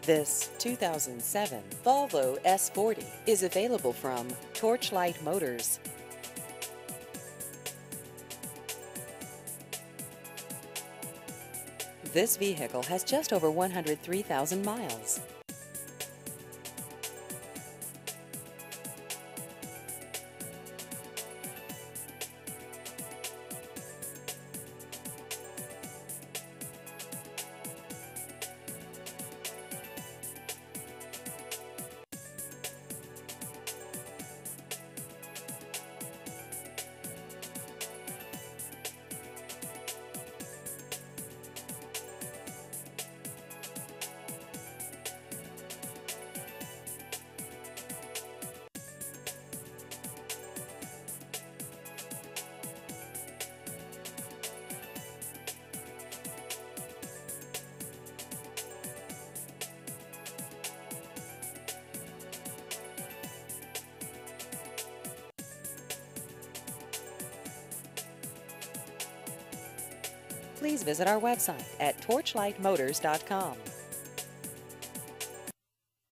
This 2007 Volvo S40 is available from Torchlight Motors. This vehicle has just over 103,000 miles. Please visit our website at torchlightmotors.com.